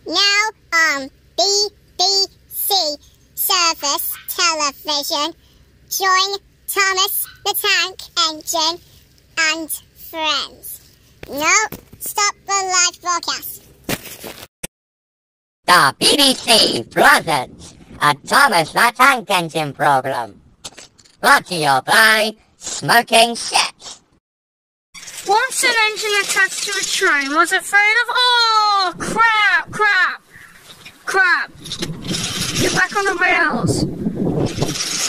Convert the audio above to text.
Now on BBC Service Television, join Thomas the Tank Engine and friends. No, stop the live broadcast. The BBC presents a Thomas the Tank Engine program. Brought to you by Smoking Ships. Once an engine attached to a train was afraid of... Oh, crap! Get back on the rails.